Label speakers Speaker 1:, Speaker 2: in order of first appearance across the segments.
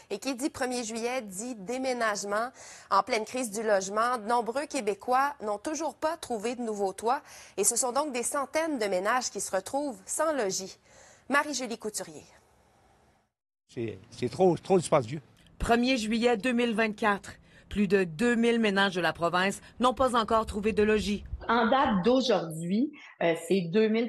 Speaker 1: Et qui dit 1er juillet dit déménagement. En pleine crise du logement, de nombreux Québécois n'ont toujours pas trouvé de nouveau toit. Et ce sont donc des centaines de ménages qui se retrouvent sans logis. Marie-Julie Couturier.
Speaker 2: C'est trop dispendieux.
Speaker 3: 1er juillet 2024. Plus de 2000 ménages de la province n'ont pas encore trouvé de logis.
Speaker 4: En date d'aujourd'hui, c'est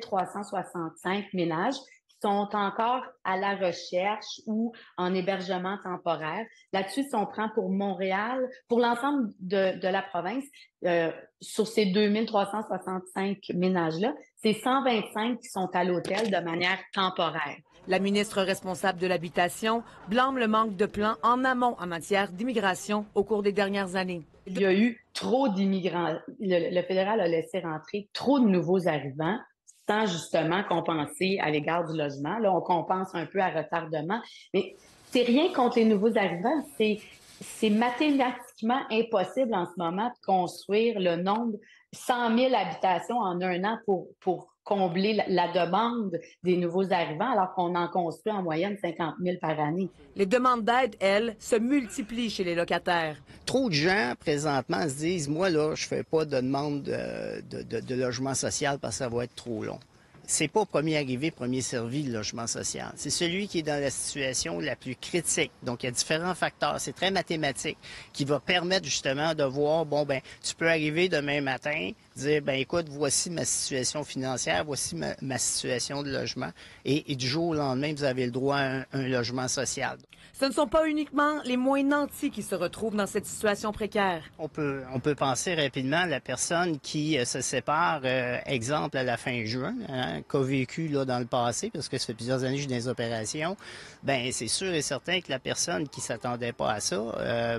Speaker 4: 2365 ménages qui sont encore à la recherche ou en hébergement temporaire. Là-dessus, si on prend pour Montréal, pour l'ensemble de la province, sur ces 2365 ménages-là, c'est 125 qui sont à l'hôtel de manière temporaire.
Speaker 3: La ministre responsable de l'Habitation blâme le manque de plans en amont en matière d'immigration au cours des dernières années.
Speaker 4: Il y a eu trop d'immigrants. Le fédéral a laissé rentrer trop de nouveaux arrivants sans justement compenser à l'égard du logement. Là, on compense un peu à retardement. Mais c'est rien contre les nouveaux arrivants. C'est mathématiquement impossible en ce moment de construire le nombre, 100 000 habitations en un an pour combler la demande des nouveaux arrivants, alors qu'on en construit en moyenne 50 000 par année.
Speaker 3: Les demandes d'aide, elles, se multiplient chez les locataires.
Speaker 5: Trop de gens, présentement, se disent, moi, là, je fais pas de demande de logement social parce que ça va être trop long. C'est pas premier arrivé, premier servi, le logement social. C'est celui qui est dans la situation la plus critique. Donc, il y a différents facteurs. C'est très mathématique qui va permettre justement de voir, bon, ben, tu peux arriver demain matin, dire, ben, écoute, voici ma situation financière, voici ma situation de logement. Et du jour au lendemain, vous avez le droit à un logement social.
Speaker 3: Ce ne sont pas uniquement les moins nantis qui se retrouvent dans cette situation précaire.
Speaker 5: On peut penser rapidement à la personne qui se sépare, exemple, à la fin juin, qu'a vécu là, dans le passé, parce que ça fait plusieurs années que je suis dans les opérations. Bien, c'est sûr et certain que la personne qui ne s'attendait pas à ça,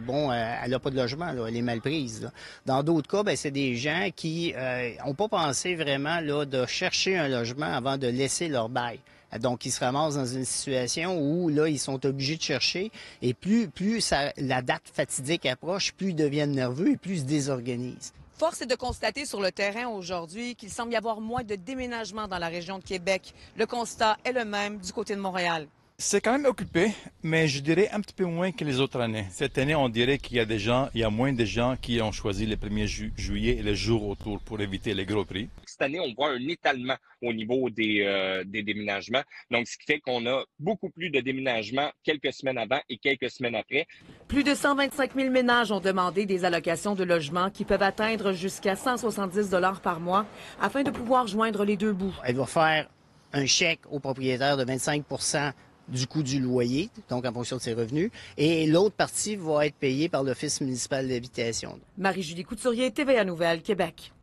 Speaker 5: elle n'a pas de logement, là, elle est mal prise. Là. Dans d'autres cas, bien, c'est des gens qui n'ont pas pensé vraiment là, de chercher un logement avant de laisser leur bail. Donc, ils se ramassent dans une situation où, là, ils sont obligés de chercher. Et plus la date fatidique approche, plus ils deviennent nerveux et plus ils se désorganisent.
Speaker 3: Force est de constater sur le terrain aujourd'hui qu'il semble y avoir moins de déménagements dans la région de Québec. Le constat est le même du côté de Montréal.
Speaker 6: C'est quand même occupé, mais je dirais un petit peu moins que les autres années. Cette année, on dirait qu'il y a moins de gens qui ont choisi le 1er juillet et le jour autour pour éviter les gros prix.
Speaker 7: Cette année, on voit un étalement au niveau des déménagements. Donc, ce qui fait qu'on a beaucoup plus de déménagements quelques semaines avant et quelques semaines après.
Speaker 3: Plus de 125 000 ménages ont demandé des allocations de logement qui peuvent atteindre jusqu'à 170 $ par mois afin de pouvoir joindre les deux bouts.
Speaker 5: Elle va faire un chèque au propriétaire de 25 du coût du loyer, donc en fonction de ses revenus, et l'autre partie va être payée par l'Office municipal d'habitation.
Speaker 3: Marie-Julie Couturier, TVA Nouvelles, Québec.